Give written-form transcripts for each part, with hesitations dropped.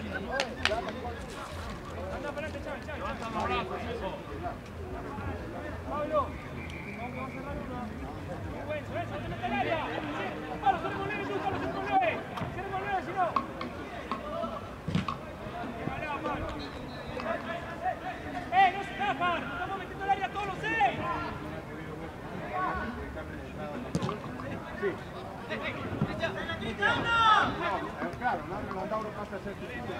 Anda para adelante, Chávez. Levanta los brazos, hijo. Pablo. Vamos a cerrar uno. Muy bueno, eso, te mete al área. Pablo, cerremos el 9, tú, Pablo, cerremos el 9. Cerremos el 9, si no. No se tapan. Estamos metiendo al área todos los 6. Sí. Claro, no Tauro pasa a ser titular.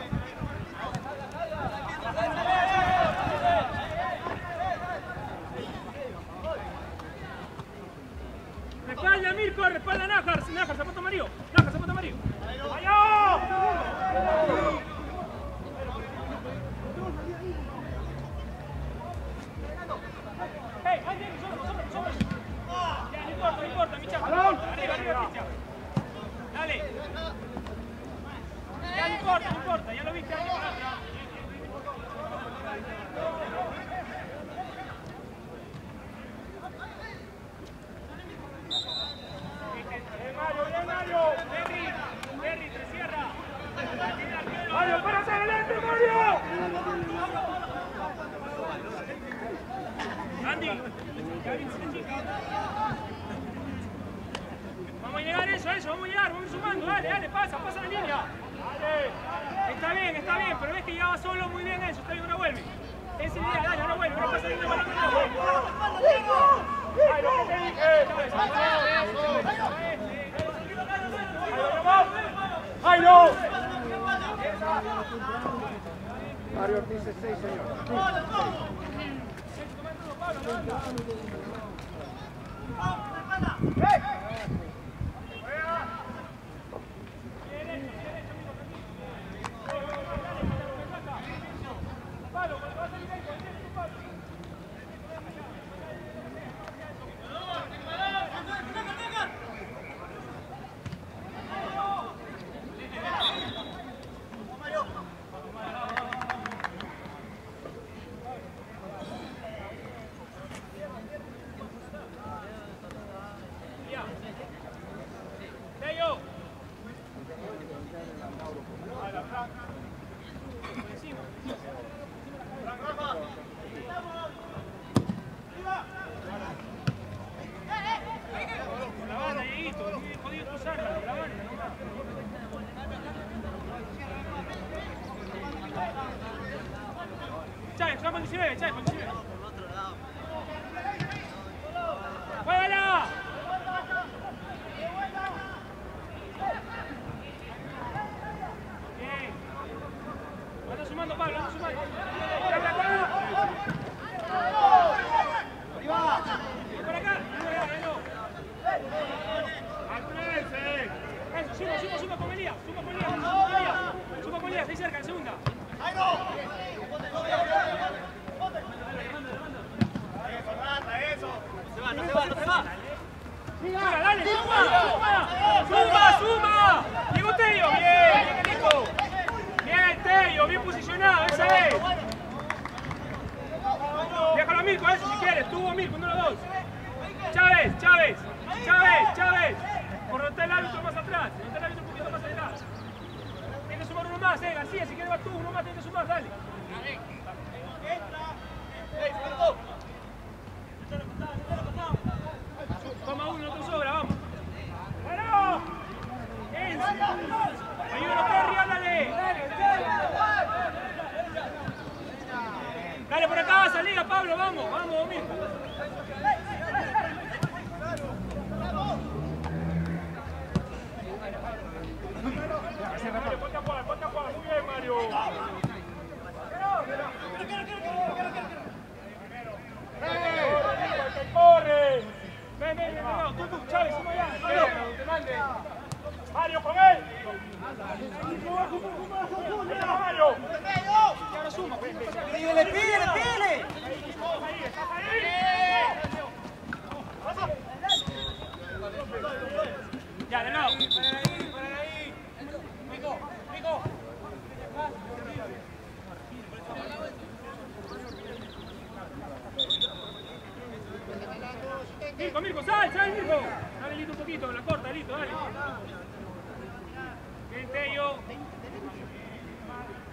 Respalda Mirko, respalda Nájar, zapato amarillo. Nájar, zapato amarillo. ¡Vaya! ¡Hey! ¡Ande! ¡Sobre! Ya, no importa, mi chapa. Arriba, Cristian. Dale. Ya, no importa, ya lo viste ahí. Mario, Terry, te cierra. Mario, párate adelante, Mario. Andy, vamos a llegar eso, vamos a llegar, vamos a ir sumando, dale, pasa la línea. Está bien, pero ves que llegaba solo, muy bien eso, está bien, ahora vuelve. Esa idea, dale, ahora vuelve, pero pasa la línea para que no. ¡Ay, lo que te dije! ¡Ay, no! Mario Ortiz es 6, señor. Cuando se ve. ¡Juégala! Bien. Anda sumando, Pablo, anda sumando. Por acá. Eso, suma con Elías. Suma con Elías, ahí cerca, en segunda. No se va. Dale, suma. Llegó Tello, bien, Nico. Bien, Tello, bien posicionado, esa es. Déjalo a Mirko, eso si quieres, tú o Mirko, uno de los dos. Chávez. Correte el árbitro más atrás, un poquito más atrás. Tienes que sumar uno más, García, si quieres vas tú, uno más tienes que sumar, dale. Toma uno, no te sobra, vamos. ¡Bueno! Ayúdalo, Terry, ándale. Dale por acá, salida, Pablo, vamos, Mirko. Ponte a jugar, muy bien, Mario. ¡Corre! Ven, tú, Chávez, suma allá. Mario, con él. Mario. Y ahora suma. Pídele. Estás ahí. Ya, de nuevo. Por ahí. Rico. Mirko, sal, Mirko. Dale, Lito, un poquito, la corta, Lito, dale. Bien, Tello.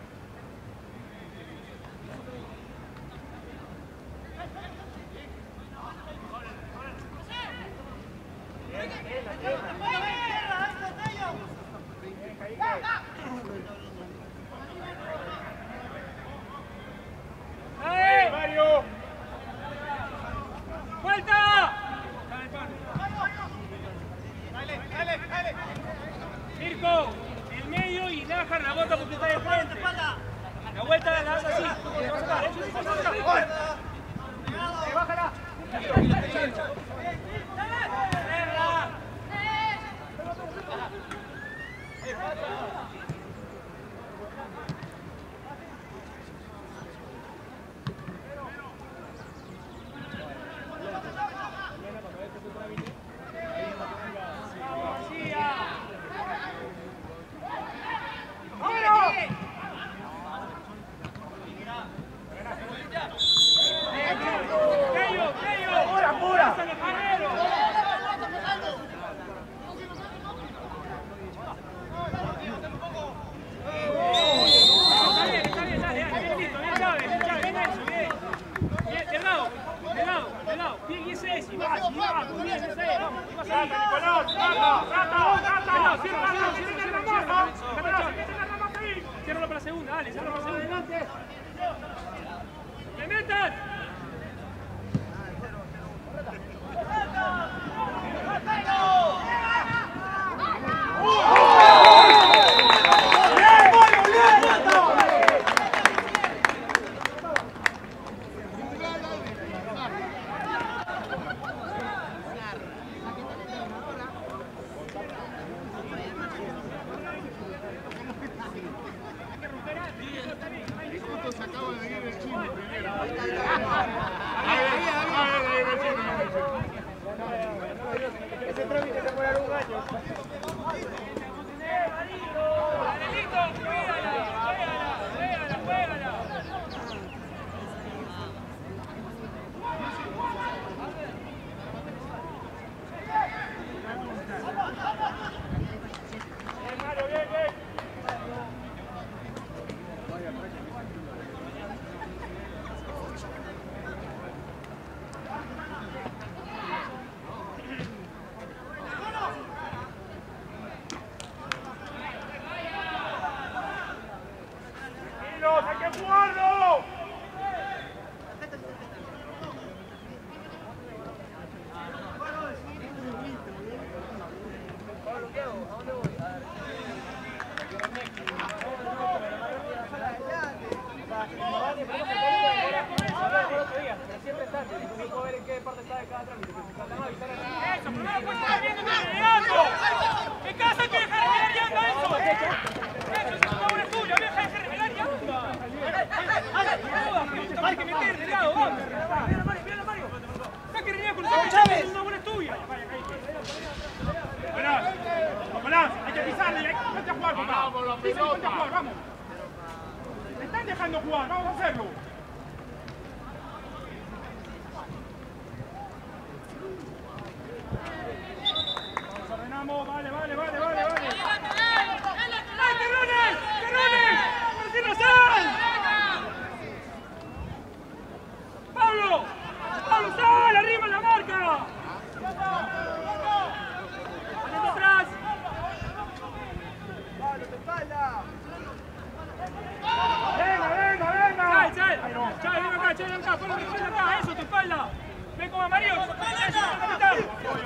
segunda, dale, cierra la segunda. ¡Me metas! Ese trámite se puede dar un año. Danielito, juégala. Bien, Mario, bien. ¡Hay que jugarlo! Siempre está, yo puedo ver en qué parte está de cada trámite. Eso, pero no lo puedes estar viendo mirando. ¿Qué casa que dejar de mirar yanda eso? Eso es una obra tuya, deja de revelar yanda. Hay que meter de lado, vamos. Mira Mario. Está que renegar con nosotros, es una obra tuya. Nicolás, hay que pisarle, vete a jugar, papá. Vete a jugar, vamos. Me están dejando jugar, vamos a hacerlo. Vale. ¡Ay, Terrones! ¡Marcelo Sal! ¡Pablo, sal! ¡Arriba la marca! ¡Vale atrás! ¡Pablo, te espalda! ¡Venga! Chal, ven acá, Pablo, ven acá, eso, tu espalda. Ven como amarillo, eso, capitán.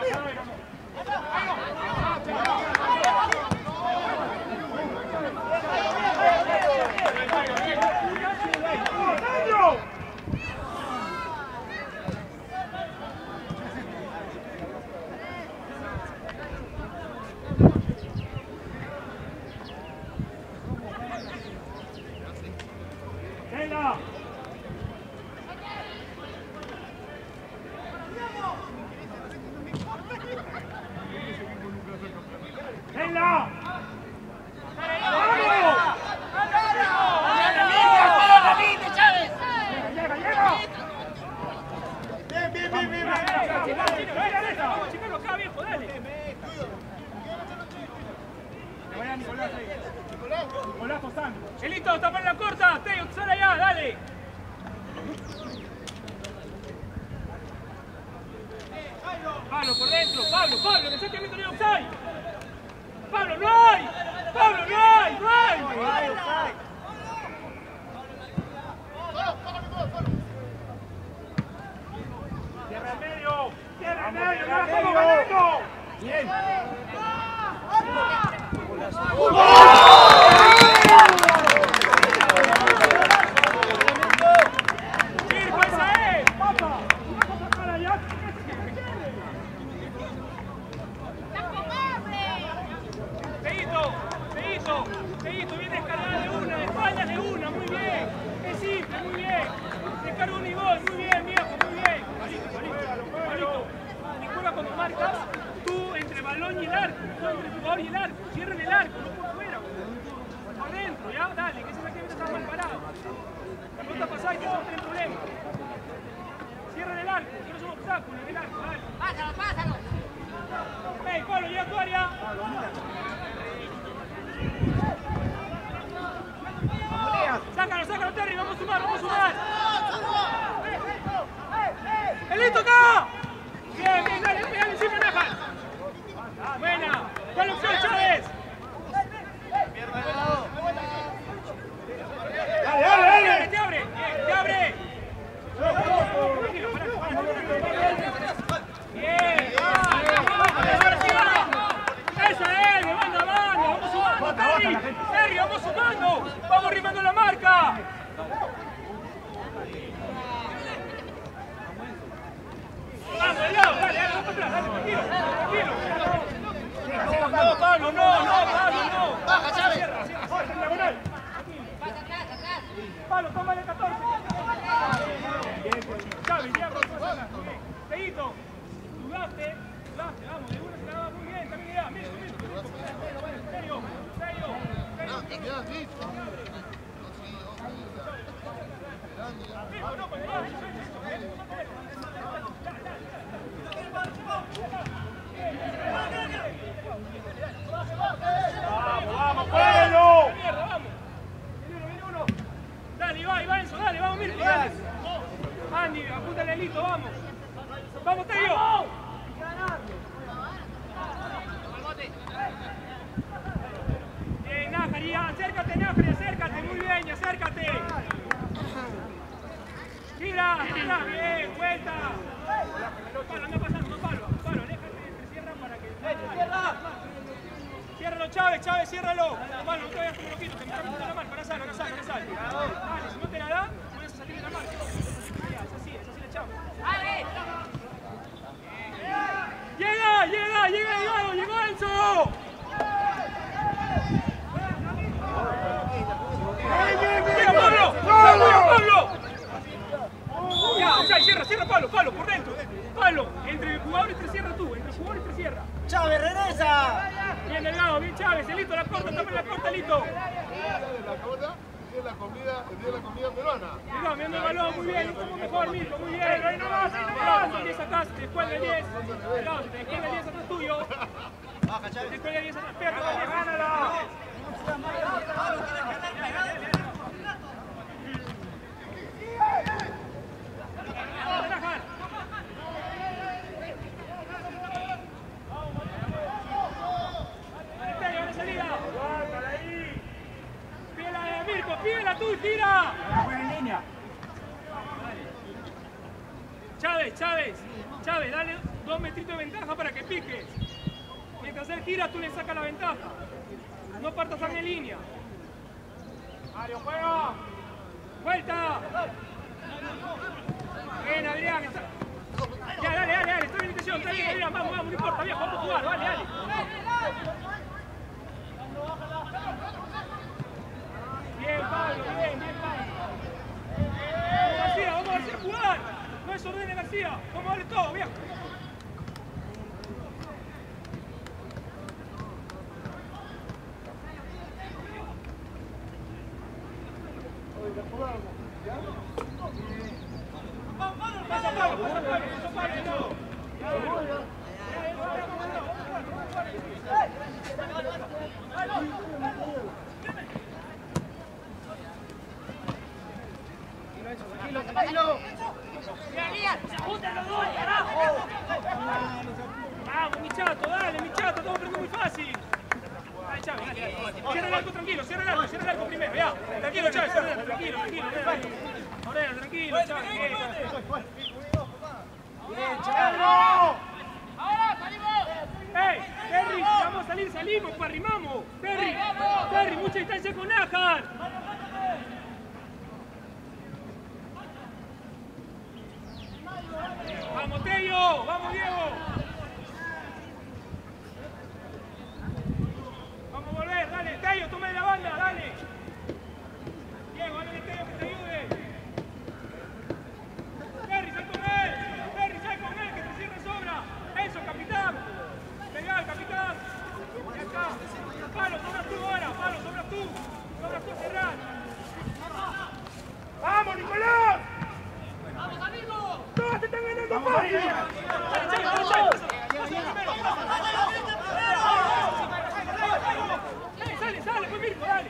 Nicolás posando. Elito, tapa la corta, Teo, sal allá, dale. Pablo, por dentro, Pablo, que saque el mito de offside. Pablo, no hay. Tierra en medio, no la estamos ganando. Bien. Seguito, viene descargada de una, de espaldas de una, muy bien. Es simple, muy bien. Descarga un y gol, muy bien, viejo, muy bien. Marito. Y juega cuando marcas, tú entre balón y el arco, tú entre el jugador y el arco. Cierren el arco, no por fuera. Por dentro, ya, dale, que ese saque está mal parado. La pelota pasada y te vas a tener problemas. Cierren el arco, que no es un obstáculo en el arco, dale. Pásalo. Hey, Pablo, llega a tu área. Sácalo, Terry, vamos a sumar. ¡Elito acá! Bien, dale, encima, Najas. Buena, ¿cuál opción, Chávez? la marca. Vamos, de lado, dale, vamos para atrás, dale, tranquilo. No, Pablo, no. Baja, Chávez. Pablo, tómale 14. Chávez, ya, Peguito, dudaste, vamos, de una se la va muy bien, también ya, mira. Serio. Vamos, Pueblo. Mierda, vamos. Viene uno. Dale, va Enzo, dale, vamos, Mirko, dale. Andy, apúntale el hito, vamos. Vamos, Tello. Bien, Nájari, acércate, muy bien, acércate. Gira, atrás, bien, vuelta. Palo, anda pasando, palo, aléjate, cierra para que... Ciérralo, Chávez, ciérralo. Palo, no te vayas como loquito, que me está metiendo la mano, ahora sal. Dale, si no te la da, puedes salir de la marca. Es así la echamos. Llegó Enzo. Pablo. Ya, cierra, Pablo, por dentro. Pablo, entre el jugador y cierra tú, Chávez, regresa. Bien delgado, bien Chávez, Elito, la corta, Elito. El día de la comida peruana. Mirá, viendo el balón, muy bien, como mejor, Mirko, muy bien. Ahí nomás. 10 atrás, después del 10. Delgado, después del 10 atrás tuyo. Después del 10 atrás, perro, gánala. Pídela tú, tira. Buena línea. Chávez, dale 2 metritos de ventaja para que piques. Mientras él tira, tú le sacas la ventaja. No partas a mi línea. Mario, juega. Vuelta. Bien, Adrián. Ya, dale, estoy en intención, está bien, Adrián, vamos, no importa, viejo, vamos a jugar, dale. Bien, Pablo, bien, Pablo. Vamos García a jugar. No es orden de García. Vamos a darle todo, viejo. Pasa Pablo. Vamos, mi chato, dale, estamos aprendiendo muy fácil. Dale, Chávez, dale. Cierra el arco tranquilo, cierra el arco primero, ya. Tranquilo, Chávez, tranquilo. Moreno, tranquilo, Chávez. Bien, Chávez. ¡Ahora, salimos! ¡Ey! Terry, vamos a salir, salimos, pues arrimamos. Terry, mucha distancia con Nájar. ¡Vamos, Tello! ¡Vamos, Diego! Vamos a volver, dale, Tello, toma de la banda, dale. Diego, dale, Tello, que te ayude. Terry, sal con él, que te cierre sobra. Eso, capitán. Venga, capitán. Ya está. Palo, sobras tú ahora, sobras tú a cerrar. ¡Vamos, Nicolás! ¡Vamos, amigo! ¡Todos te están ganando fácil! Sale, pues Mirko, dale.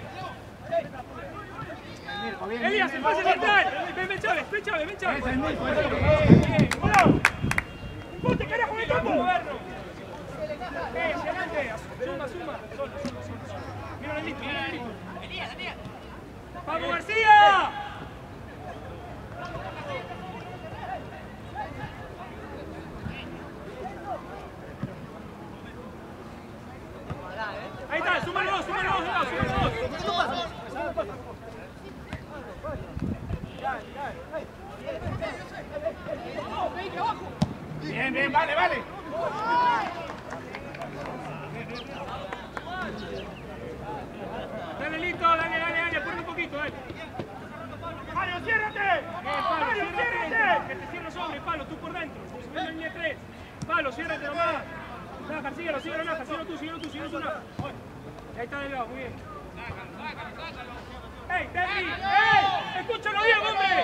Elías, el pase central. Ven, Chávez. Bien. ¡Un bote, carajo, de campo! Excelente. Suma. Solo. Mira el listo. Elías. ¡Vamos, García! Ahí está, súmalo dos. Vale, vale. Dale, Lito, dale, apura un poquito, dale. Mario, ciérrate. Palo, Mario, ciérrate. ciérrate. Que te cierro sobre, Palo, tú por dentro. Subiendo en línea 3. Palo, ciérrate nomás. Naja, síguelo, Naja, síguelo tú, Naja. Ahí está Delgado, muy bien. ¡Ey, Terry! ¡Ey! ¡Escúchalo bien, hombre!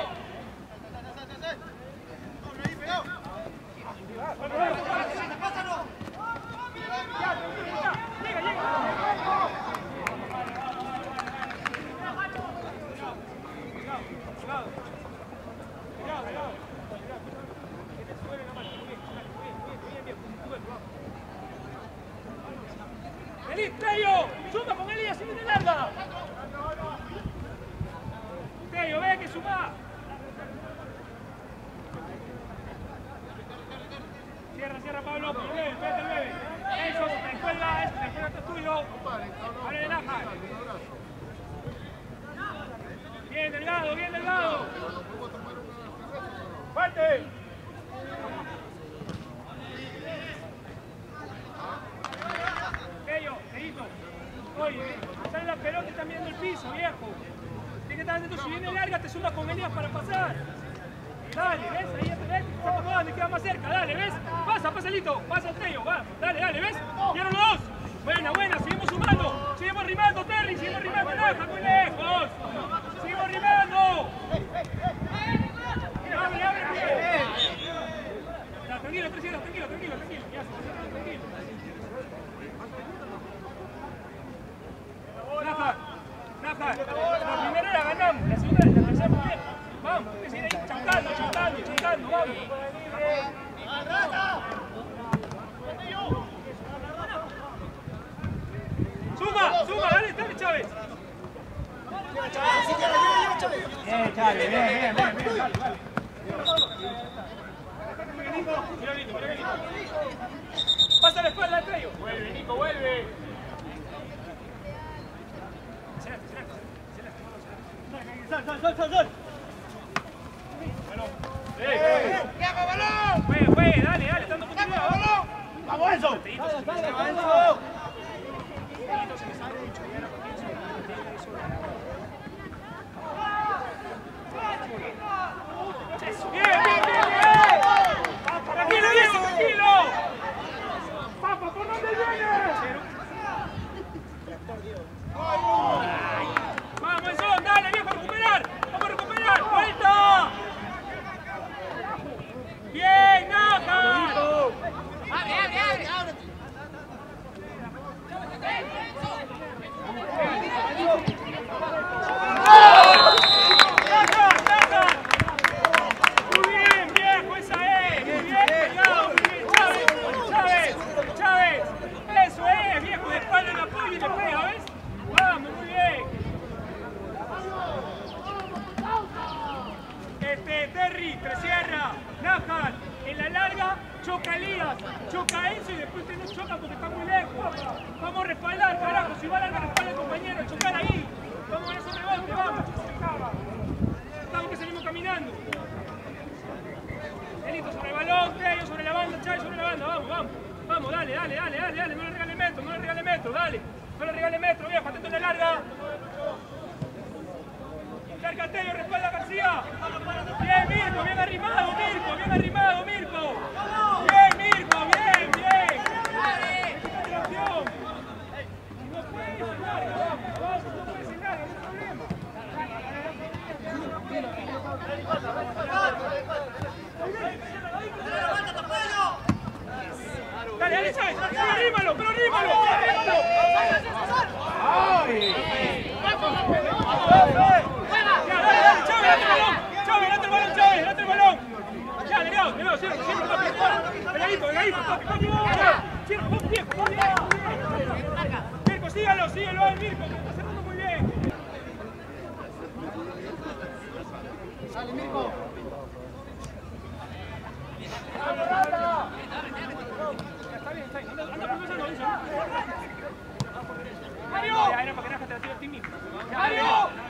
Tello, suma con Elías, si viene larga. Tello, ve que suma. Cierra Pablo, vete el bebé. Eso, la escuela está tuyo. Vale, de Naja. Bien, Delgado. ¡Fuerte! Tellito. Oye, sale la pelota y está mirando el piso, viejo. Tienes que estar atento, si viene larga te suma con Elías para pasar. Dale, ¿ves? Ahí ya te ves, te está acomodando y queda más cerca, dale, ¿ves? Pasa, Lito, pasa el Tello, va, dale, ¿ves? ¡Quiero los dos! Buena, seguimos sumando, seguimos rimando, Terry, Naja, muy lejos. Seguimos rimando. Abre, bien. Tranquilo, tranquilo. Ya, tranquilo. Naja, la primera la ganamos, la segunda la pasamos bien. Vamos, que sigue ahí chocando, vamos. Suma, dale, Chávez. Bien, Chávez, bien, dale. Pasa la espalda al Tello. Vuelve, Nico, vuelve. Sal. ¡Que haga balón! Juegue, dale, dando oportunidad. ¡Balón! ¡Vamos, Enzo! Enzo! Bien. Tranquilo. ¡Papa, por dónde viene! Vamos, Enzo, dale, viejo, vamos a recuperar. ¡Vuelta! Bien, Naja. ¡Abre! ¡Naja! Muy bien, viejo, esa es. Muy bien, pegado, muy bien. Chávez. Eso es, viejo, de espalda en apoyo y le pega, ¿ves? Vamos, muy bien. Terry, Tresierra, Naja, en la larga, choca Elías, choca Enzo y después no choca porque está muy lejos. Vamos a respaldar, carajo, si va a larga respalda al compañero, chocar ahí. Vamos a ese rebote, vamos. Vamos que salimos caminando. Elito sobre el balón, Tello sobre la banda, Chávez sobre la banda, vamos, dale, no le regale metro, dale. No le regale metro, viejo, atento en la larga. Cerca Tello, respalda García. Bien, Mirko, bien arrimado, Mirko. Bien, Mirko, bien. Atención. No puede ir larga, vamos, no puede ir larga, no hay problema. Dale, Chávez, arrímalo. ¡Ay! Chávez, date el balón. Ya, Delgado, siempre, papi. Pegadito, papi. Cierra, viejo. Mirko, sígalo, Mirko, que está cerrando muy bien. Sale, Mirko. Está bien. Anda progresando, Enzo. ¡Mario! Ya, era para que Naja te la tire a ti mismo. ¡Mario!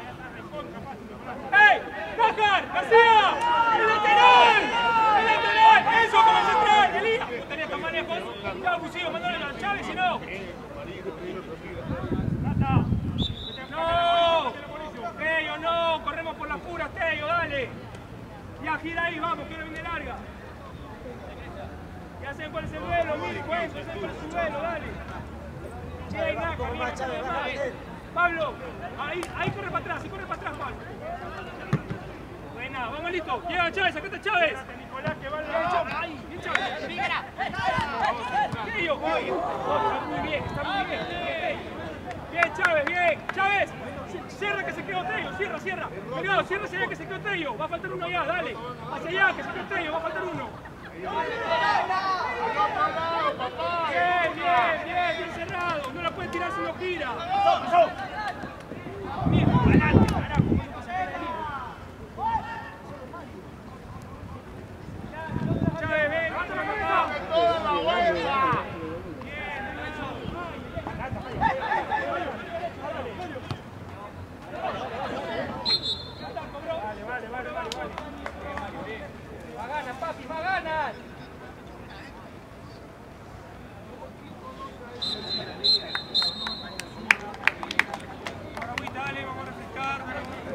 ¡Ey! ¡Naja! ¡García! ¡El lateral! ¡Eso como central! ¡Elías! está abusivo, mándale a Chávez si no. No, Tello, no, corremos por las puras, Tello, dale. Ya, gira ahí, vamos, que no viene larga. Ya sé cuál es el duelo, mire, cuento, ya sé cuál es el duelo, dale. Bien, Naca, bien. Pablo, ahí corre para atrás, Pablo. Buena, vamos listo. Llega Chávez, acá está Chávez. Nicolás que va al Bien, lado. Chávez. Tello, voy. Está muy bien, Bien, Chávez, bien. Chávez, cierra que se quedó Tello, cierra. Cuidado, cierra hacia allá que se quedó Tello. Va a faltar uno allá, dale. Hacia allá que se quedó Tello, va a faltar uno. Bien cerrado. No la puede tirar si no gira. Bien, adelante, carajo. Chávez, ven, mátame acá. ¡Toda la vuelta! Vale. Va ganas, papi, va ganas. Agüita, dale, vamos a refrescar.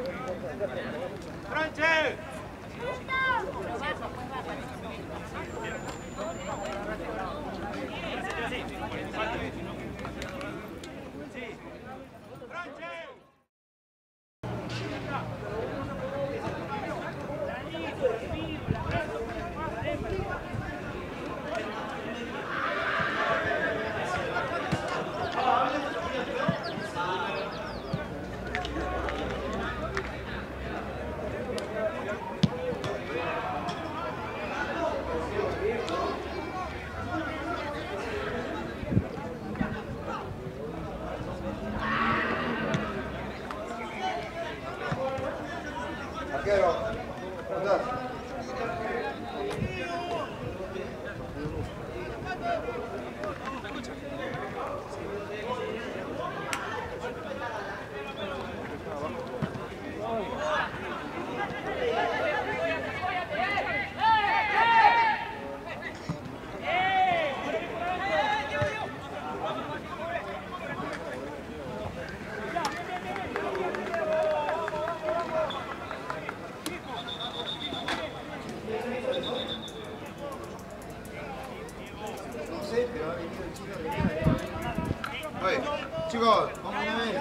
¡Franche! Arquero, atrás. Oye, chicos, vamos una vez.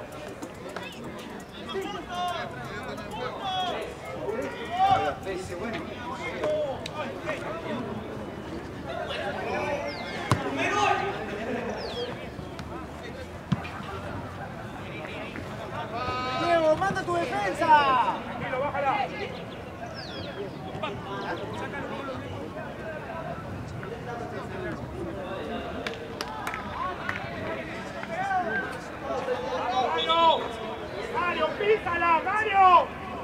Diego, manda tu defensa. Tranquilo, bájala. ¡Mario, písala, Mario!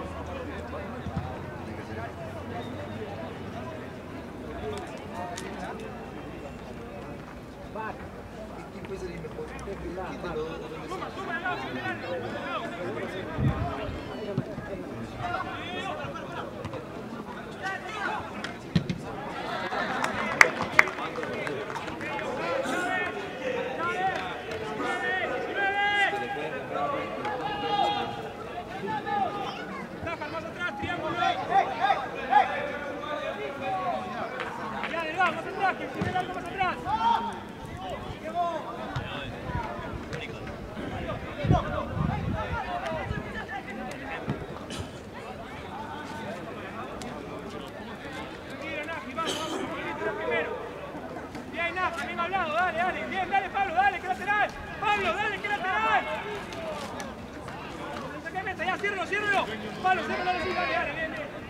Ciérralo. Pablo, ciérralo, dale, bien.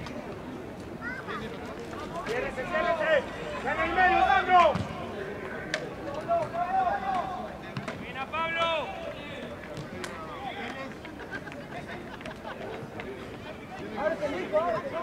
¡Ciérrese! ¡En el medio, Sandro! Mira, Pablo. Ábrete, Nico, ábrete.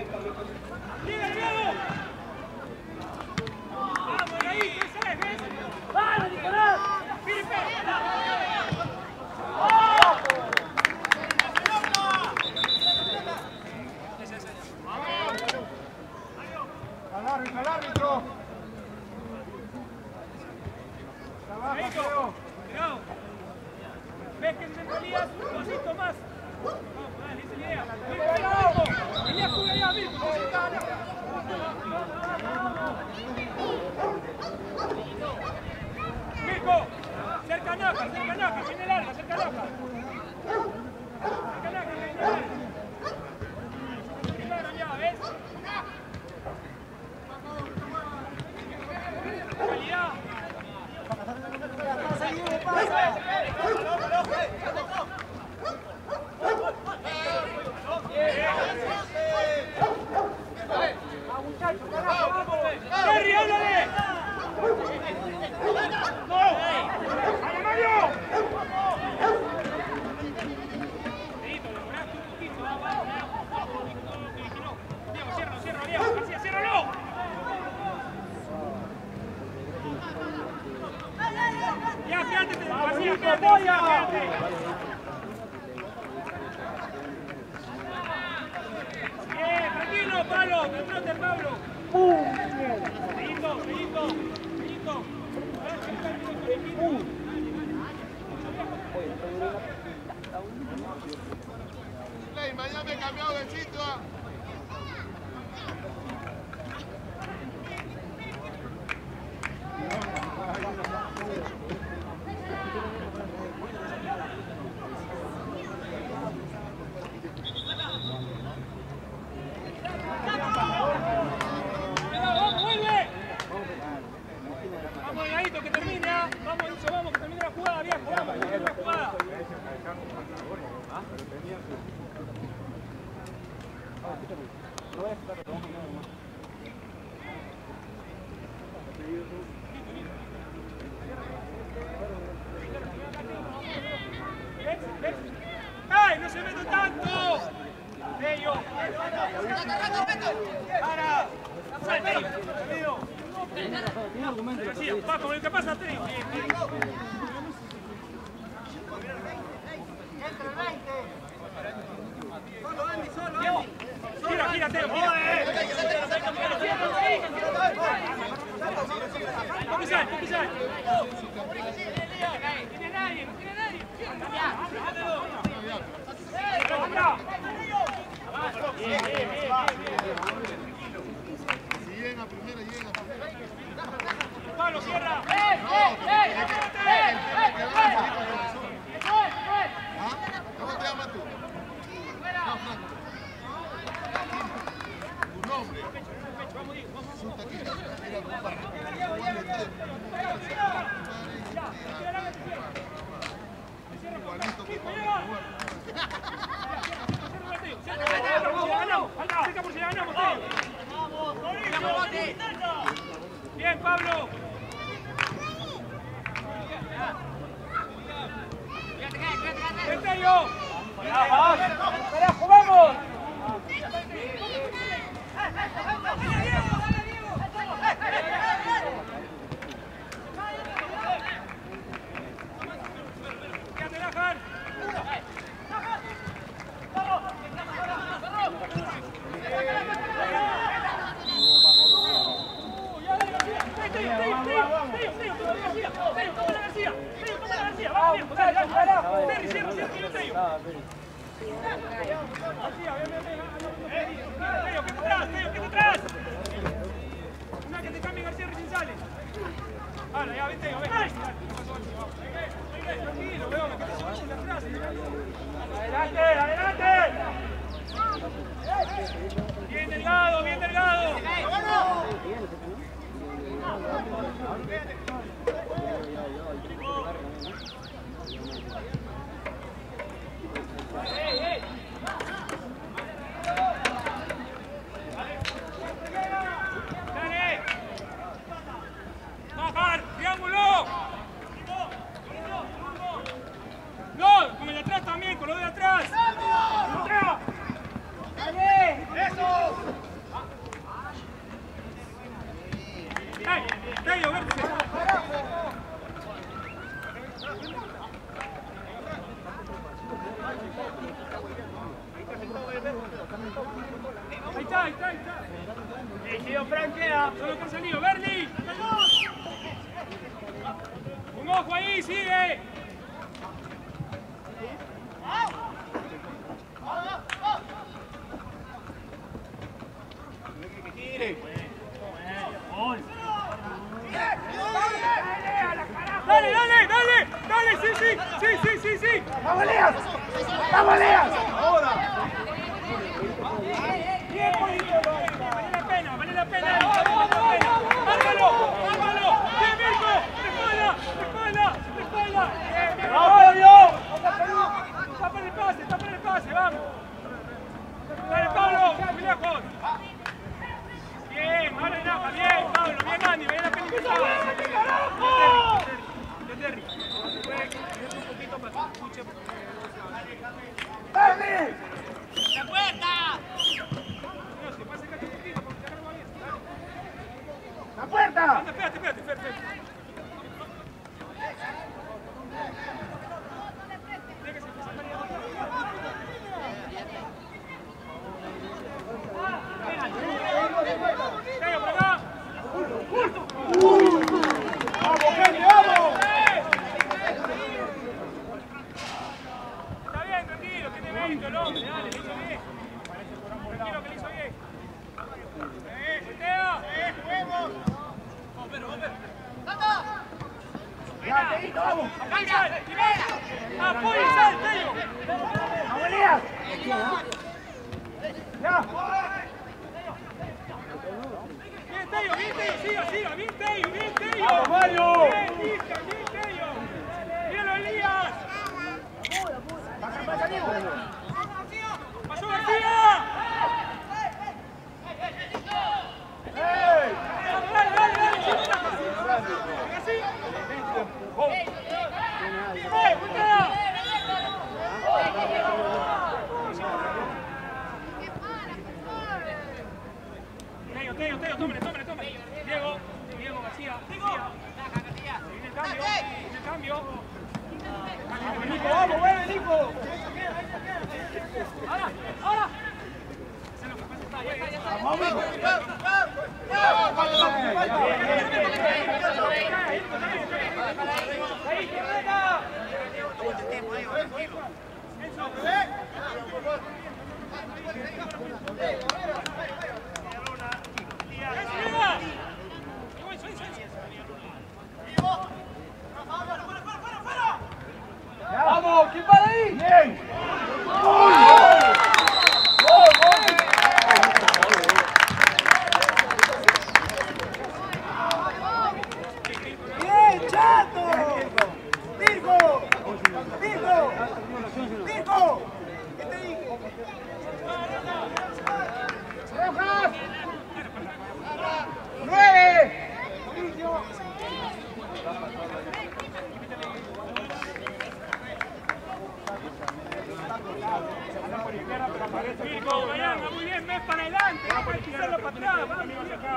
¡Llega, Diego! ¡Vamos, ahí! ¡Esa es, ves! ¡Vale, Nicolás! ¡Filipe! Al árbitro. Trabaja, Teo. Cuidado. ¿Ves que centralías? Un pasito más. Vamos, dale, esa es la idea. Mirko, venía juega allá, Mirko. Mirko, cerca Naja, viene larga, cerca Naja. Cerca Naja, viene larga. Claro, ya, ¿ves? Calidad. Pasa, Diego, pasa. Muchachos, carajo, vamos. ¡Terry, háblale! ¡No! ¡Vamos, Mario! Pedito, demoraste un poquito. Diego, ciérralo, Diego. García, ciérralo. Ya, quédate, García, quédate. Bien, tranquilo, Pablo, que trote el Pablo. Seguito. Leyman, ya me he cambiado de sitio. Vamos, vuelve. Vamos, Delgadito, que termina. Vamos, que termine la jugada, viejo. Vamos, que termine la jugada. ¿Ves? ¡Ay, no se mete tanto! ¡Bello! ¡Para! ¡Salte! García, va con el que pasa, Teo. Gira, Teo, gira. Pisar. Tiene nadie. Si llegan a primera, Pablo, cierra. ¿Cómo te llamas tú? Tu nombre. Resulta que era un barrio. Igualito que Bien, Pablo. ¡Vete yo! ¡Carajo, vamos! ¡Quédate, Najan! ¡Vete! Tello, vértice. Ahí está. Dirigido Franquea. Solo que ha salido, Berli. Un ojo ahí, sigue. Dale, sí. ¡Vamos, Leas! ¡Ahora! Vale la pena. ¡Ármalo! ¡Bien, Mirko! ¡De espalda! ¡Tapa el pase! ¡Vamos! ¡Dale, Pablo! ¡Cuidado! Bien, ahora Naja, bien, Pablo, bien, Andy, vaya la pena. Terry. Un poquito para que escuche. ¡Dale! ¡La puerta! No, si pasa acá un poquito, porque acá no va bien. ¡La puerta! Anda, espérate. Venga, por acá. ¡Vamos, gente, vamos! Está bien, tranquilo, tiene mérito el hombre, dale, le hizo bien. Tranquilo que le hizo bien. ¡Voltea! ¡Juego! ¡Ya, Teito, vamos! ¡Apoya y sal, Tello! ¡Vamos, Leas! ¡Ya! Bien, Tello, siga, bien, Tello. ¡Vamos, Mario! Bien, Tello. Míralo, Elías. ¡Pasa, Diego! ¡Pasó García! ¡Ey! ¡Dale, chico! ¡Así! ¡Voltea! Tello, tómale. Diego García. Viene el cambio. ¡Nico, vamos, vuelve, Nico! ¡Ahora! ¡Vamos, Nico! ¡Vamos! ¿Quién para ahí? ¡Bien! ¡Gol! ¡Bien, Chato! ¡Virgo! ¿Qué te dije? ¡Rojas! ¡9! Mirko, Mariana, muy bien, ves para adelante, no puedes pisarlo para atrás, vamos, muy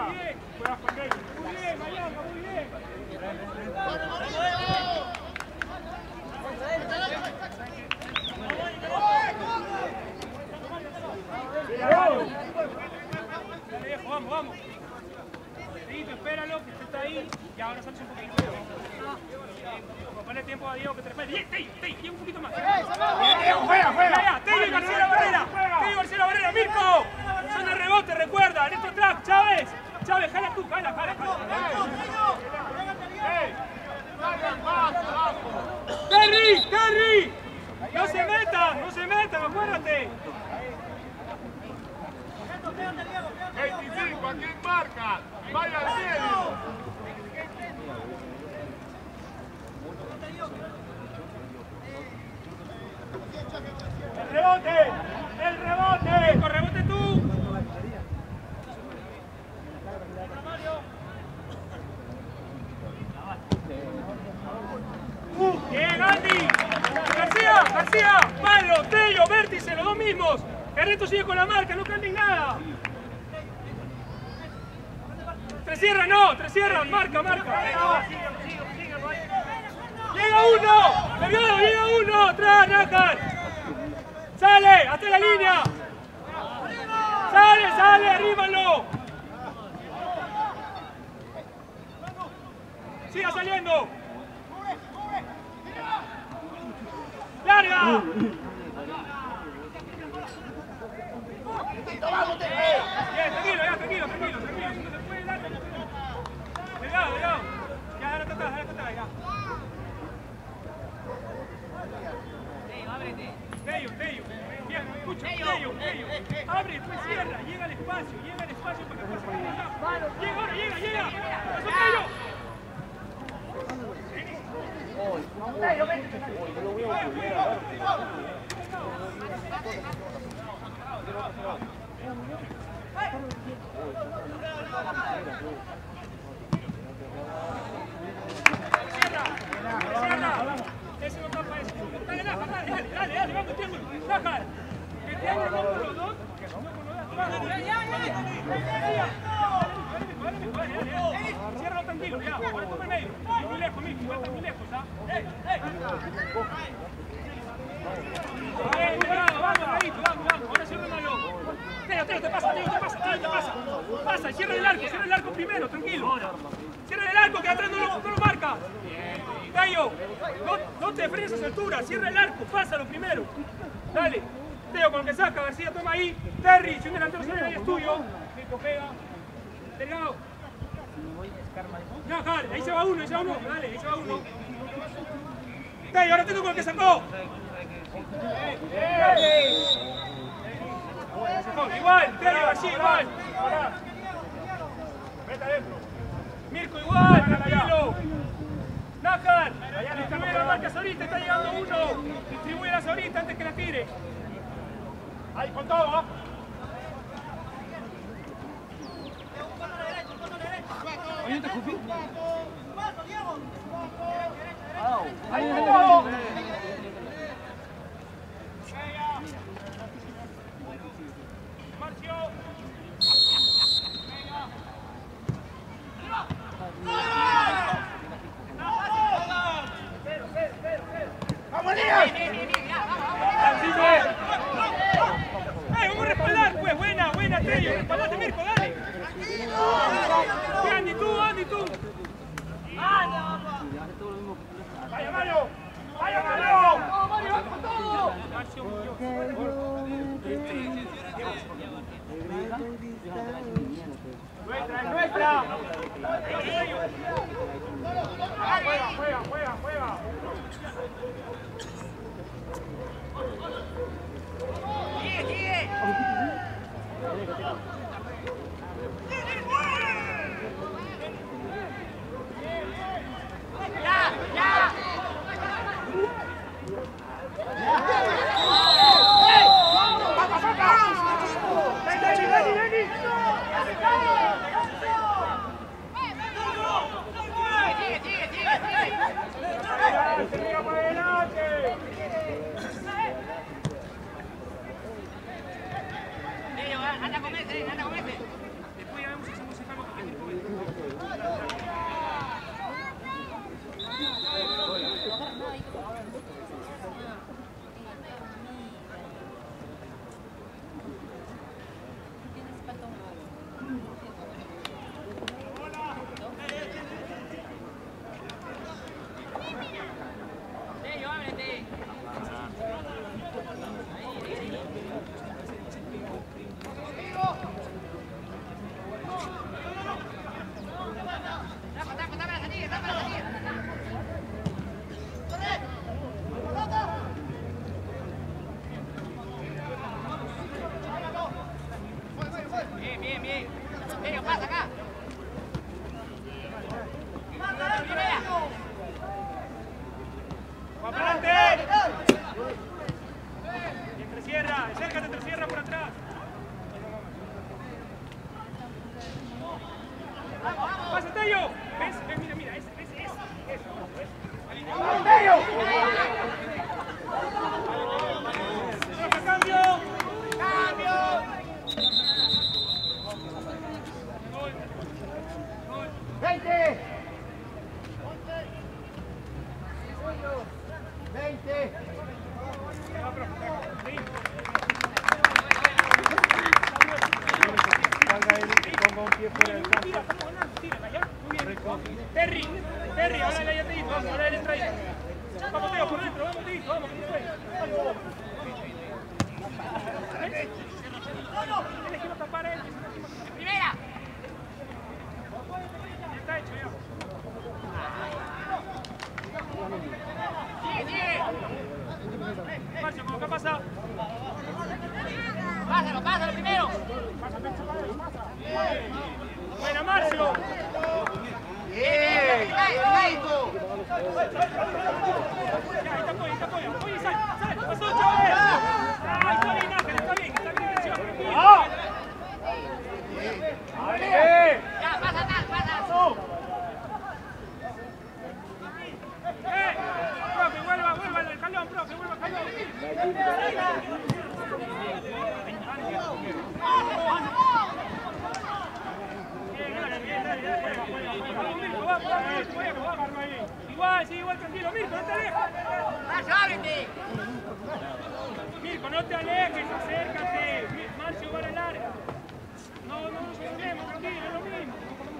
bien, Mariana, muy bien. Dale, viejo, vamos. Pedito, espéralo, que usted está ahí, y ahora sales un poquito. Ponle tiempo a Diego que te repite. Bien, Diego, un poquito más. Diego, juega! Ya, Tello y García la Barrera, Mirko. Son de rebote, recuerda, en estos trap, Chávez, jala tú, jala. Terry, no se metan, acuérdate. 25, ¿a quién marca? ¡Vaya al medio! El rebote. Mirko, rebote tú. Bien, Andy. García, Pablo, Tello, Vértice, los dos mismos. El resto sigue con la marca, no cambien nada. 3 cierra, no, tres cierra, marca. Llega uno, Delgado, llega uno, atrás, Nácar. Sale, hasta la línea. Sale, arríbalo. Siga saliendo. ¡Larga! Bien, tranquilo. No se puede largo. Delgado. Ya, dale atrás, ya. Tello. Bien, escucha, Tello. Abre, después cierra. Llega al espacio para que pase por acá. Llega. ¡Eso, Tello! Cierra. Ese no tapa eso. Dale, vamos, triángulo. Nácar. Que triángulo con los dos. Ciérralo tranquilo, ya. Ahora toma el medio. Muy lejos, Mico. Está muy lejos, ¿ah? Vamos, Radito, vamos. Ahora ciérralo. Tello, te pasa. Pasa, cierra el arco primero, tranquilo. Cierra el arco, que atrás no lo marca. Tello, no te frenes a esa altura, cierra el arco, pásalo primero. Dale. Tello, con el que saca, García toma ahí. Terry, si un delantero se ahí es tuyo. Mico pega. Delgado. No, dale, ahí se va uno. Dale, ahí se va uno. Tello, ahora tengo con el que sacó. Igual, Tello, así, igual. Vete adentro. Mirko, igual, tranquilo. Nácar, distribuye las marcas ahorita, está llegando uno. Distribúyelas ahorita antes que la tire. Ahí, con todo, ¿ah? Ahí, con todo. Marcio. ¡Vamos, Elías! Vamos a respaldar, pues. Buena, Tello. Respaldate, Mirko, dale. Andy, tú. ¡Vaya, Mario! ¡Vamos con todo! Marcio Nuestra. Juega. Anda con ese. Después ya vemos si hacemos el cambio porque Tira, estamos ganando, tira, allá. Muy bien. Terry, ahora ya te digo, vamos, ahora él entra ahí. Vamos, Teo, por dentro, vamos, Tito, vamos, que se fue. Tienes que no tapar él. Primera. Está hecho ya. Sigue. Marcio, ¿cómo que ha pasado? Pásalo primero. Buena, Marcio. Bien. Ya, ahí te apoya. Oye, sal, pasó, Chávez. Ah, está bien, Ángel, está bien, dirección. Ya, pasa. Profe, vuelva el jalón, profe, vuelva el jalón. Igual, tranquilo, Mirko, no te alejes. Marcio, ábrete. Mirko, no te alejes, acércate. Marcio va a la larga. No nos olvidemos, tranquilo, es lo mismo.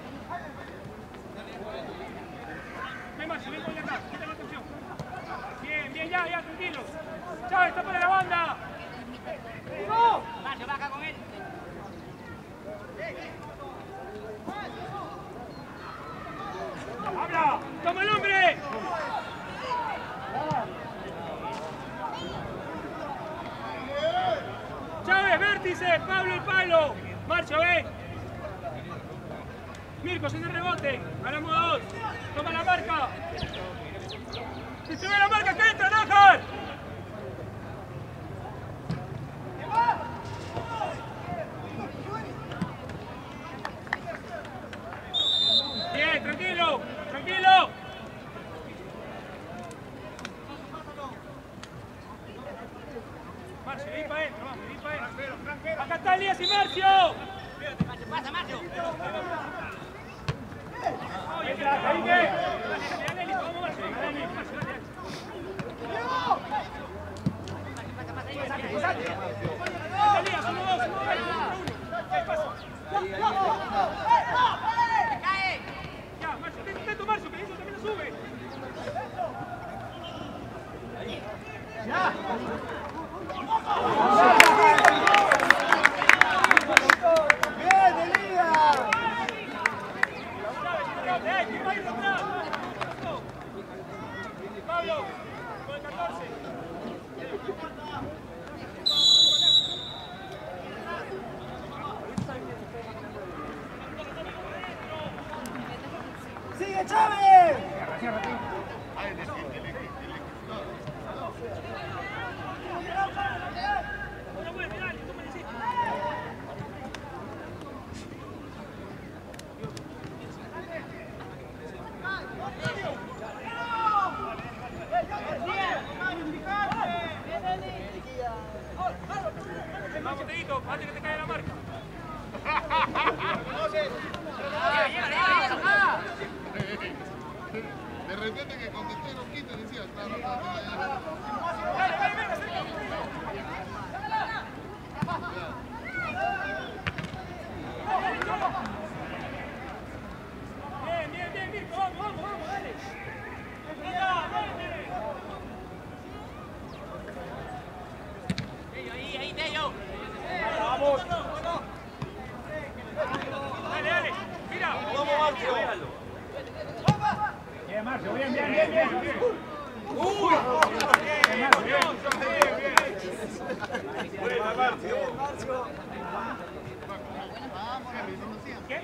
Ven, Marcio, ven con acá, quítale atención. Bien, ya, tranquilo. Chávez, está para la banda. Marcio, baja con él. ¡Habla! ¡Toma el hombre! Chávez, vértice, Pablo el palo. Marcio, ven. Mirko, en el rebote. Ganamos 2. Toma la marca. Si se ve la marca, que entra, Nájar. Bien, tranquilo. Marcio, ven para adentro, vamos, ven para adentro. Acá está Elías y Marcio. Pasa, Marcio. Oye, ahí que. Dale, listo, vamos, Marcio. Dale. Elías, 1-2, ¿qué pasa? Cae. Ya, Marcio, ten tu Marcio, que eso también lo sube. ¡Bien, Elías! Pablo, con el 14. ¡Sigue, Chávez! Vamos, Teguito, antes que te caiga la marca. De repente que contesté no quita, decía, claro. Ven, acércate. Bien, Mirko, vamos, dale. Ahí, Tello. ¡Vamos! Dale, mira. ¡Vamos, Marcio! Bien, Marcio, bien. ¡Uy! Buena, Marcio. ¿Qué?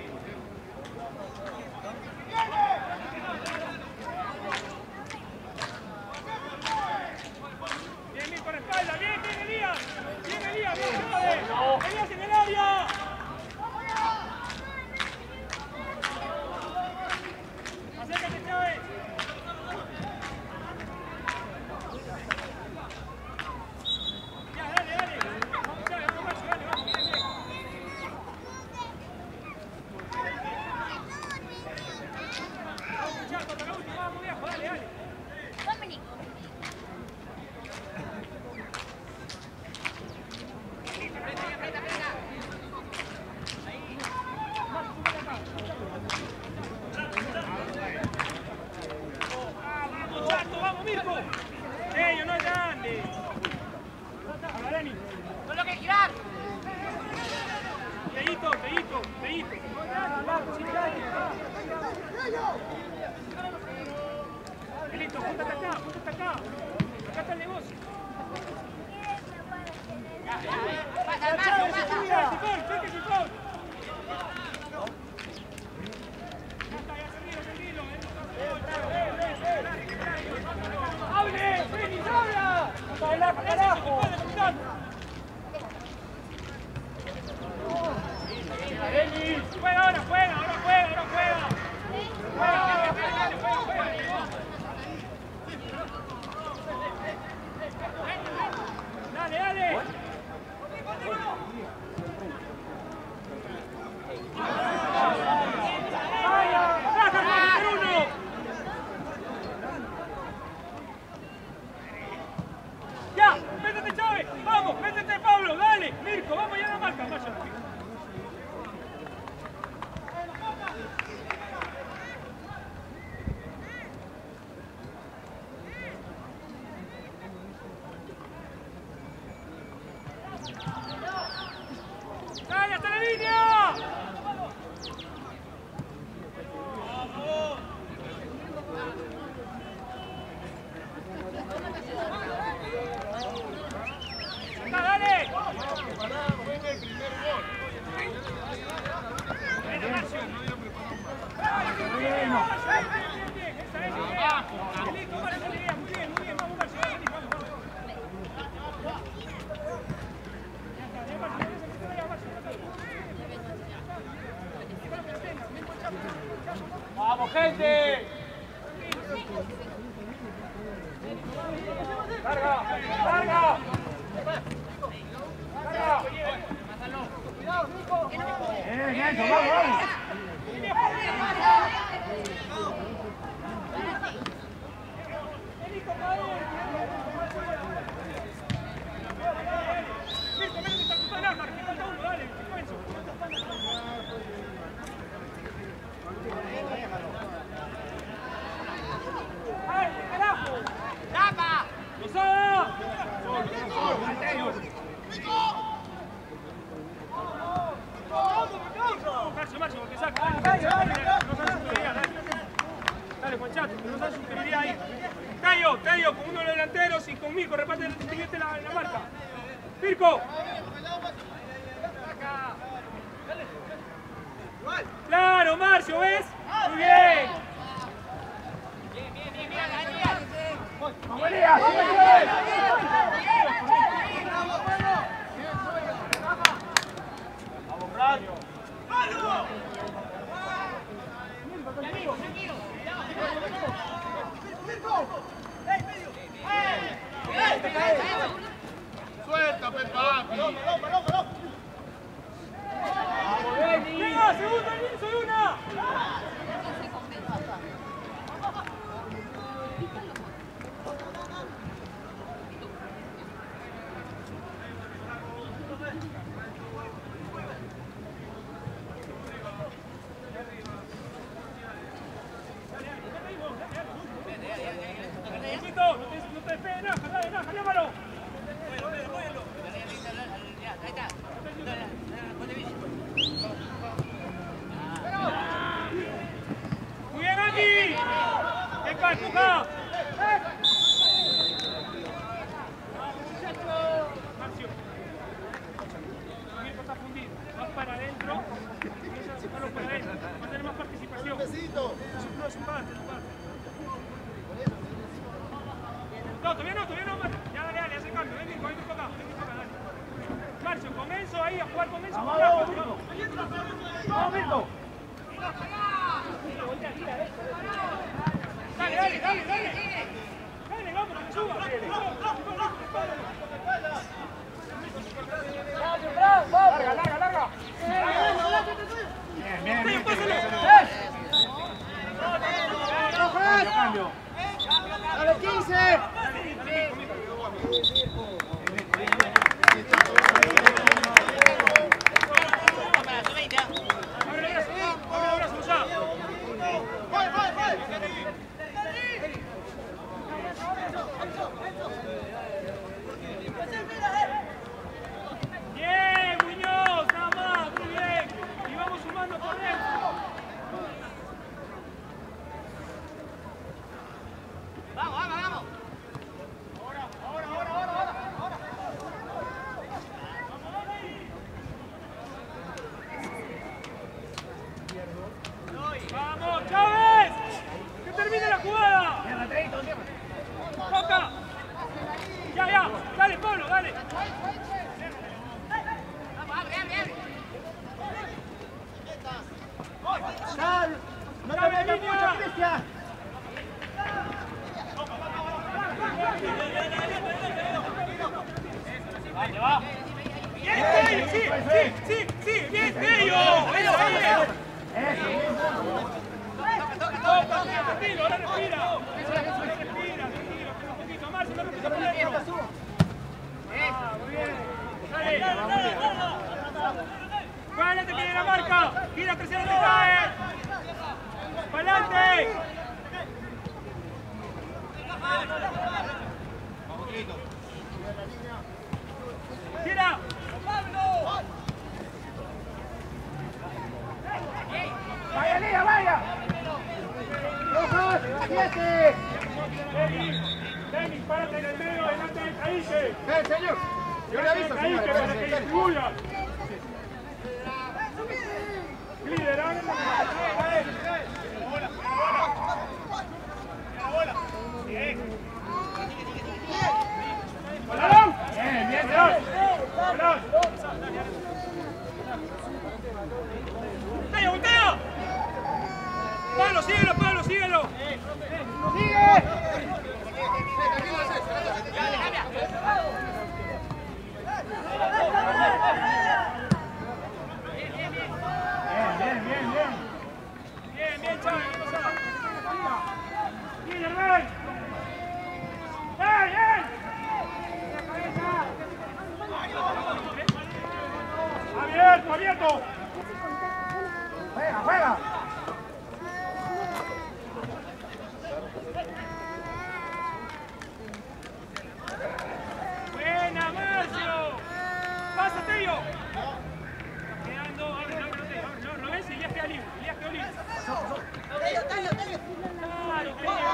Bien, Mirko, la espalda. Bien, Elías. Bien, Chávez. Elías en el área. Acércate, Chávez. Ya, dale. Vamos, Chávez, vamos, Marcio, dale, vamos. Bien. Vamos, Chaco, hasta la última, vamos, viejo, dale. Aprieta. Júntate acá. Acá está el negocio. Pasa, Marcio, pasa. Sifón, cheque Sifón. Ya servido. ¡Hable! ¡Félix, habla! ¡Carajo! Juega ahora, juega. Dale. Ya, métete Chávez, vamos, métete Pablo, dale, Mirko, vamos ya a la marca, vaya. ¡Dale, hasta la línea! ¡Dale! Fue el primer gol. ¡Venga, Marcio! Listo, Marcio, muy bien, vamos Marcio, vamos. ¡Vamos, gente! ¡Carga! Eso, vamos! Marcio, porque saca. Dale, Juanchato, que nos da superioridad ahí. Tayo, con uno de los delanteros y con Mirko, reparte la marca. Mirko. Claro, Marcio, ¿ves? Muy bien. ¡Vamos, Radio! Suelta, Pepa. ¡Venga, segundo, soy una! No te despegues, Naja, llámalo. Muy bien, Andy. Empuja. Marcio. Mirko está fundido. Vas para adentro. Empieza a sacarlo para adentro. Va a tener más participación. No, es un pase. No, todavía no, Marcio. Ya, dale, hace cambio. Ven, Mirko, acá, dale. Marcio, con Enzo ahí, a jugar con Enzo. ¡Vamos, Mirko! ¡Vamos, Mirko! Dale, vamos, que suba. ¡Larga! Bien. Cambio. ¡Dale, 15! Bien, Muñoz, nada más, muy bien. ¡No te metas mucho, Cristian! ¡Vale, va! ¡Bien, sí! ¡Bien, Tello! ¡Eso! Tranquilo, ahora respira. Tranquilo, un poquito más, si no respira por dentro. Muy bien. Dale. ¡Párate, que viene la marca! ¡Gira, tercera te cae! ¡Pa'lante! ¡Gira! ¡Vaya, Lía, vaya! ¡Rojas! ¡7! Denis, párate en el medio, delante del caíste. Señor. Yo le aviso, señor. Para que distribuya. Liderar en la ¡balón! Bien, ¡balón! ¡Voltea, voltea! ¡Pablo, síguelo! ¡Sigue! Bien, Chávez, ¿qué pasa? ¡Bien, Rey! ¡Bien! ¡Abierto! ¡Juega! ¡Buena, Marcio! ¡Pásate, yo! Quedando, lo ves y Elías queda libre. Claro,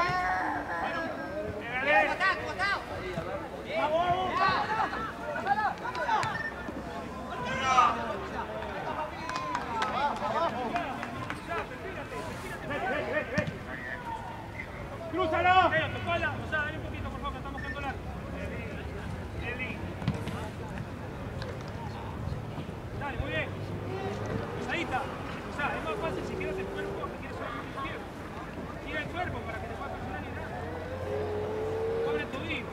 ¡Crúzalo! Tocala, o sea, dale un poquito, por favor, que estamos buscando largo. Eli. Dale, muy bien. Pesadita. O sea, es más fácil si quieres el cuerpo, que quieres solo el izquierdo. Gira el cuerpo para que te pueda personalizar. Abre tu vivo.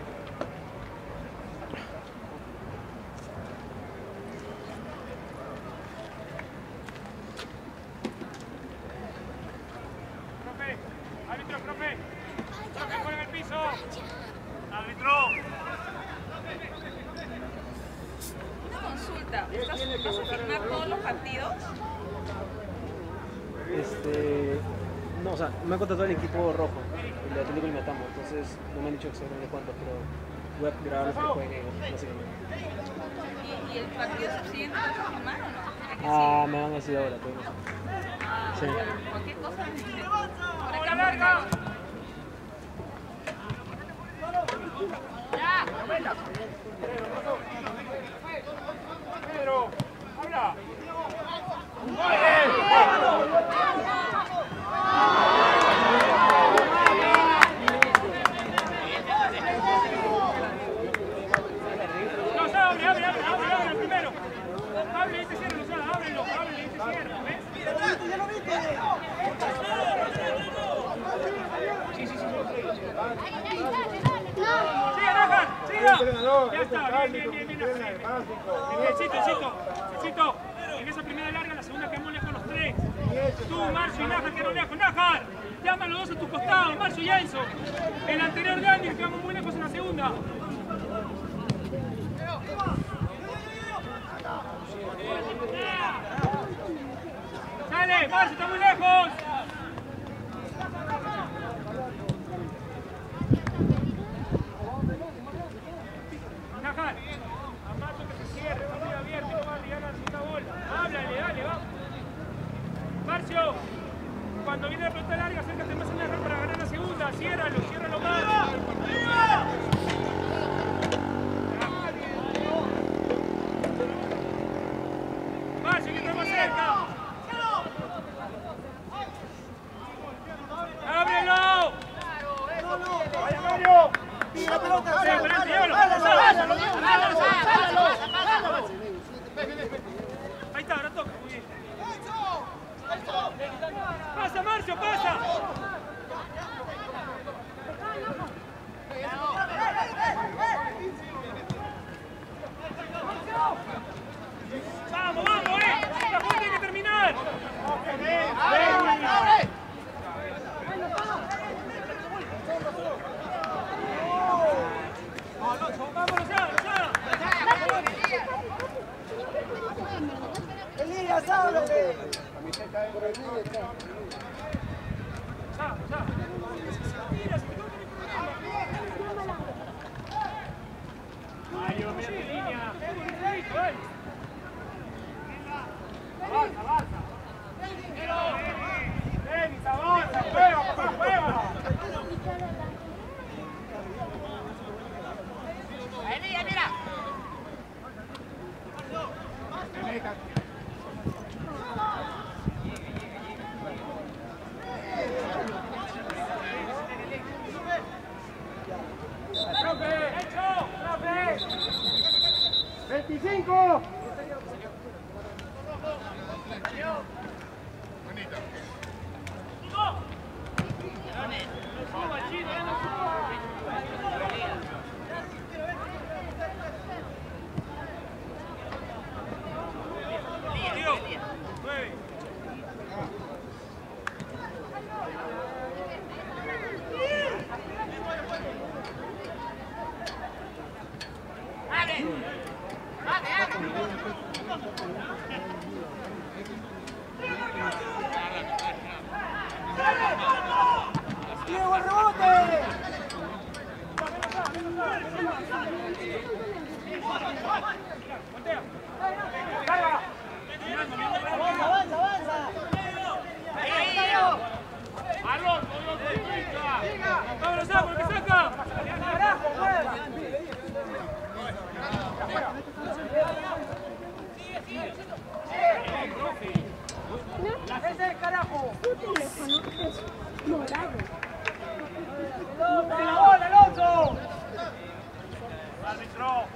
Profe. Profe, pon en el piso. Árbitro. Una consulta. ¿Vas a firmar todos los partidos? No, o sea, me ha contratado el equipo rojo, el de Atlético Limatamo, entonces no me han dicho exactamente cuánto, pero voy a grabar los que jueguen ellos, básicamente. ¿Y el partido subsiguiente vas a firmar o no? Me van a decir ahora, pero no sé. Sí. Cualquier cosa. ¡Ahora larga! Pedro, habla. No, abre primero. Abre y te cierra, o sea, ábrelo y te cierra, ¿ves? ¡Ya lo viste! ¡Sigue, Rajan! ¡Siga! Ya está, bien. Necesito. En esa primera larga, la segunda quedamos lejos los tres. Tú, Marcio y Najan quedaron lejos. ¡Najan! Llama a los dos a tu costado, Marcio y Enzo. El anterior de Andy, quedamos muy lejos en la segunda. ¡Sale! ¡Marcio, está muy lejos! Najan, a Marcio que se cierre, va muy abierto y no va a ligar a la segunda bola. Háblale, dale, va. Marcio, cuando viene la pelota larga, acércate más a Najan para ganar la segunda. Ciérralo más. Marcio, que está más cerca. ¡Ábrelo! ¡Vaya, Mario! ¡Pide la pelota! ¡Llévalo! Ahí está, ahora toca, muy bien. ¡Pasa, Marcio! Marcio, pasa. Vamos, vamos, esta jugada tiene que terminar. Vámonos ya, ya. Elías, ábrele. Ya, ya. Mira, si te tengo que problema. Mario, mira tu línea. Avanza, avanza. Denis, avanza, juega, papá, juega. Elías, mira. ¡Profe! ¡Hecho! ¡Profe! 25. Manita. Diego, el rebote. Avanza, avanza. ¡Vámonos, saco, el que saca! Carajo, juega. Ese es el carajo. Tu teléfono es morado. ¡De la bola, Alonso! Árbitro.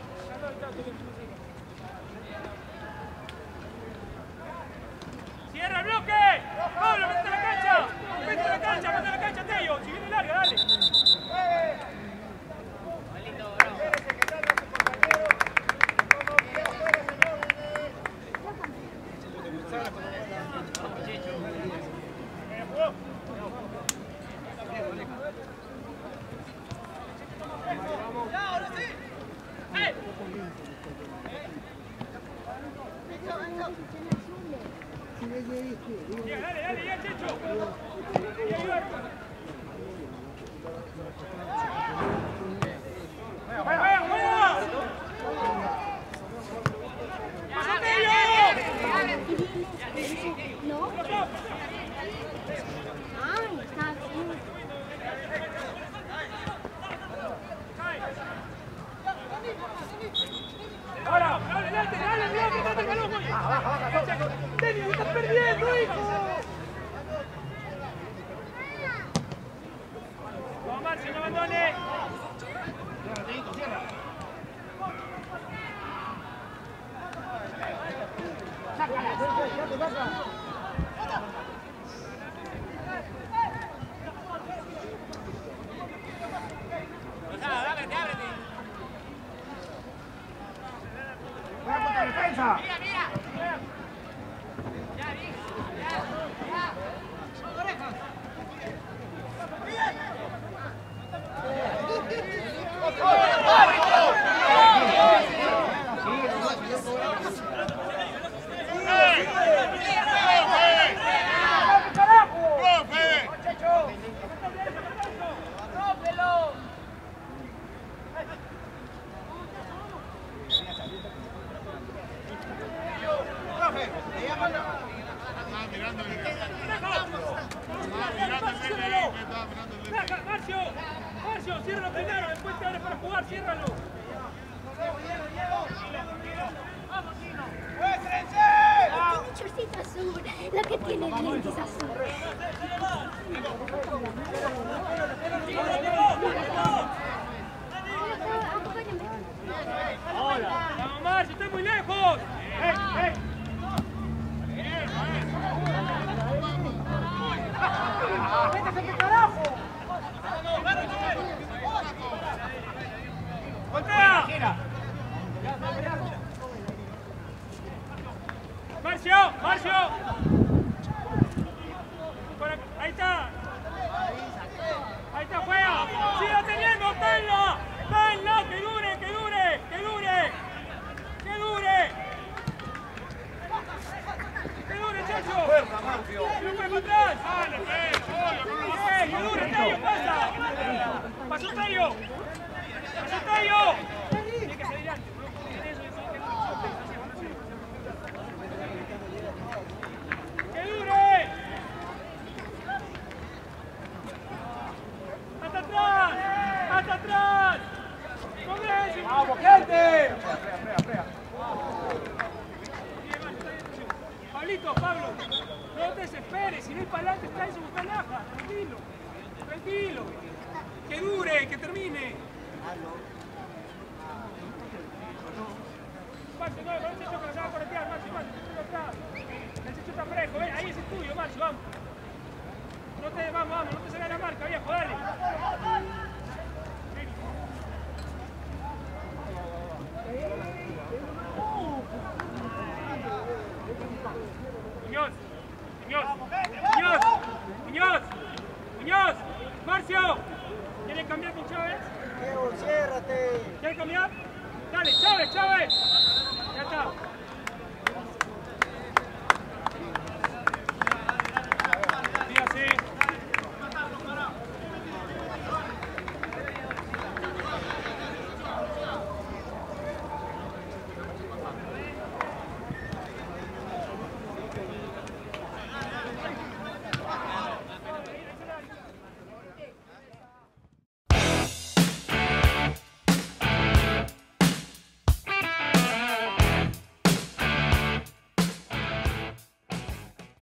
¡Cierra el bloque! ¡Pablo, vete a la cancha! ¡Vete a la cancha, vete a la cancha, Tello! Si viene larga, dale. Dale, dale, ya, Checho. ¡Juega, juega! ¡Pasa, Tello! ¿No? Ay, está bien. Ahora, dale, dale, dale, dale, dale el balón, güey. Denis, me estás perdiendo, hijo. Vamos, Marcio, no abandone. Juega contra defensa. Marcio, ciérralo primero, después te abre para jugar, ciérralo. Tiene chorcito azul, la que tiene lentes azul. Vamos, Marcio, estoy muy lejos. ¡Métese, carajo! ¡Voltea! ¡Marcio! ¡Marcio! Ahí está. Ahí está, juega. ¡Siga teniendo! ¡Tenlo! ¡Tenlo! ¡Que dure! ¡Que dure! ¡Que dure! ¡Que dure! ¡Que dure, chacho! Fuerza, Marcio. ¡No fue para atrás! ¡Que dure, Tello! ¡Pasa! ¡Pasó Tello! ¡Pasó Tello! Tiene que salir antes, ¿no? ¡Que dure! ¡Hasta atrás! ¡Hasta atrás! ¡Congreso! ¡Vamos, gente! Pablito, Pablo, no te desesperes, si no hay para adelante está eso, busca laja, tranquilo, tranquilo, que dure, que termine. Marcio, no, con el Checho que lo sabe corretear, Marcio, atrás. El Checho está fresco, ven, ahí ese es tuyo, Marcio, vamos. Vamos, no te salga la marca, viejo, dale. Muñoz, Marcio, ¿quieren cambiar con Chávez? Diego, ciérrate. ¿Quieren cambiar? Dale, Chávez, ya está.